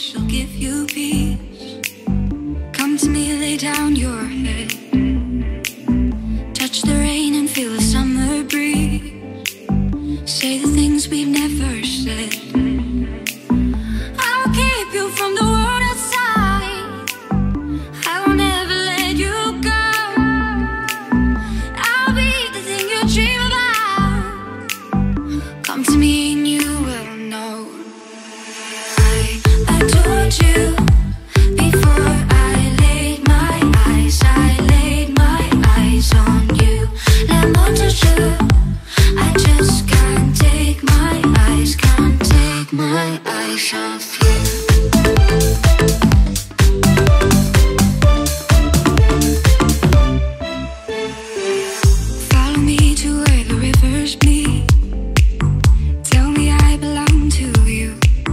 she'll give you peace. Come to me, lay down your head. Touch the rain and feel the summer breeze. Say the things we've never said. I'll keep you from the world outside. I will never let you go. I'll be the thing you dream about. Come to me and you will know. I told you before I laid my eyes. I laid my eyes on you. La moto true. I just can't take my eyes, can't take my eyes off you. Follow me to where the rivers meet. Tell me I belong to you.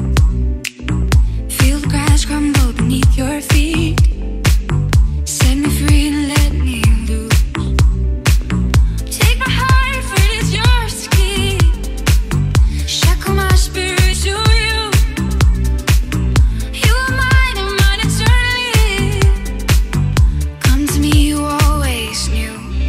Feel the grass crumble beneath your feet. Set me free and let me loose. Take my heart, for it is yours to keep. Shackle my spirit to you. You are mine and mine eternally. Come to me, you always knew.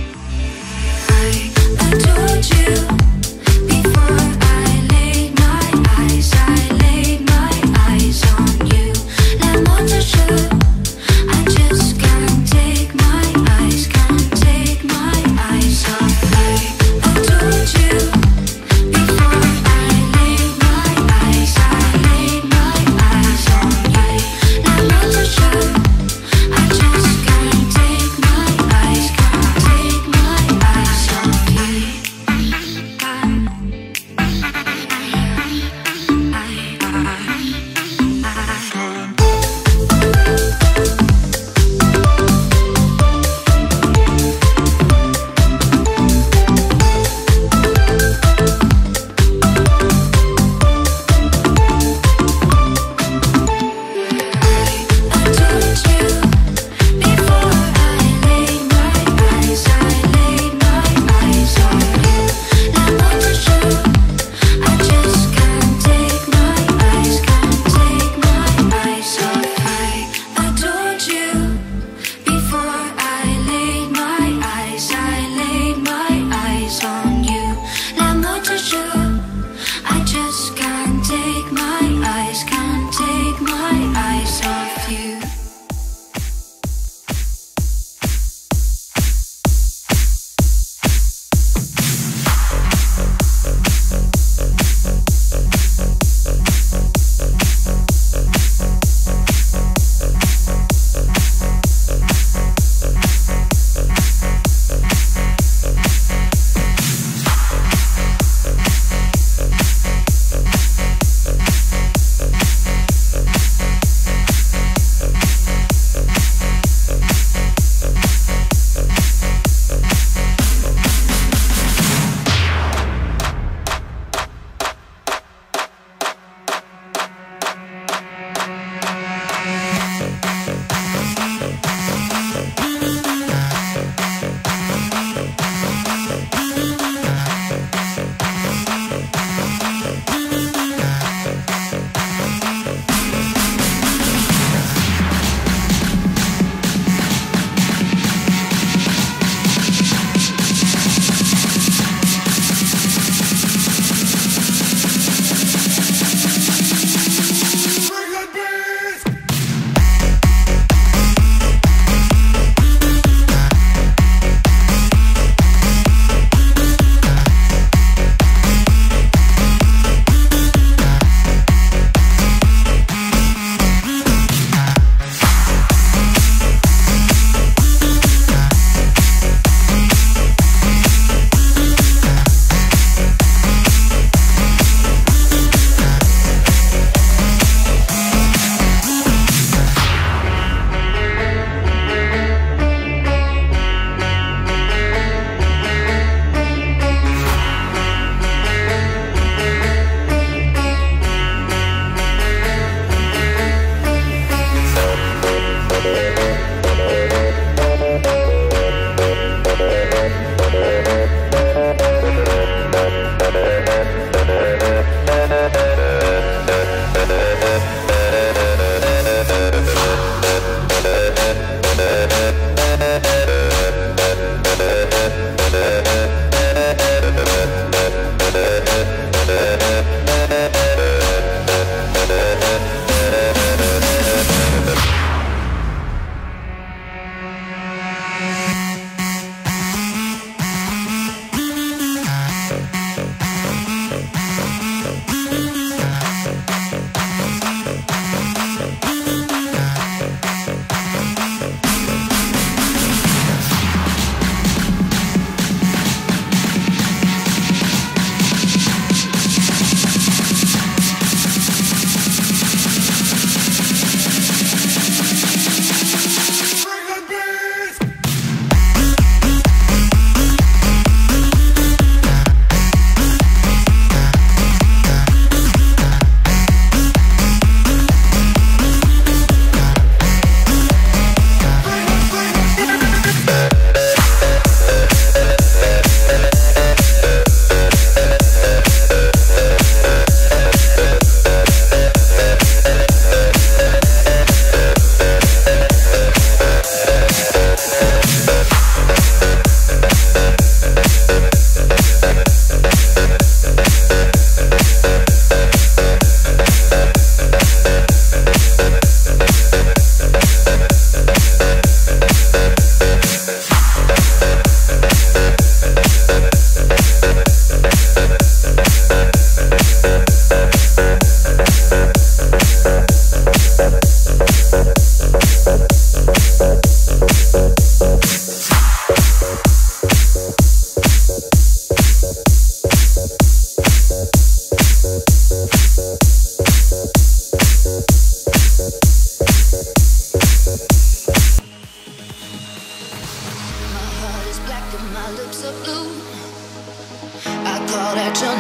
I told you before I laid my eyes. I laid my eyes on you. La moto true. I just can't take my eyes, can't take my eyes off you. I told you before I laid my eyes. I laid my eyes on you. La moto true. I just can't take my eyes, can't take my eyes off you. I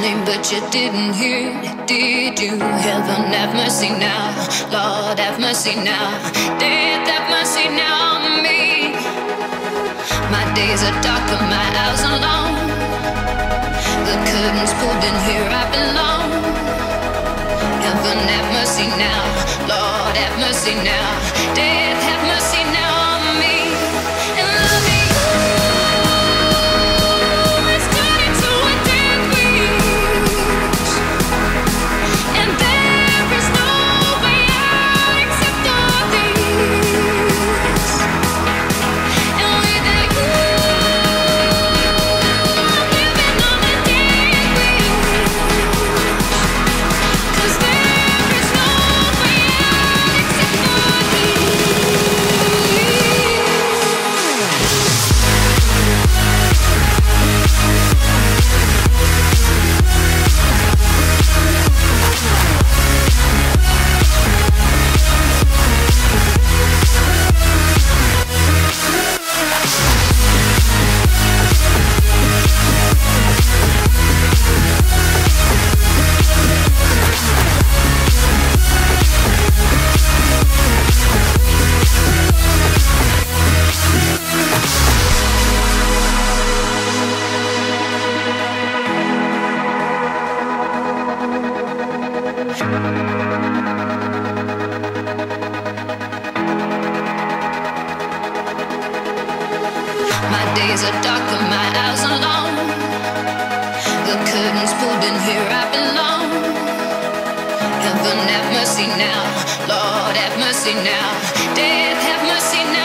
name, but you didn't hear it, did you? Heaven have mercy now, Lord have mercy now, death have mercy now on me. My days are dark and my hours are long. The curtains pulled in here I belong. Heaven have mercy now, Lord have mercy now, death have mercy now on me. And loving you is turning to a dead wish, and there is no way out except all this. And without you, I'm living on a dead wish, 'cause there is no way out except all this. My days are dark and my hours are long. The curtains pulled in here I belong. Heaven have mercy now, Lord have mercy now, death have mercy now.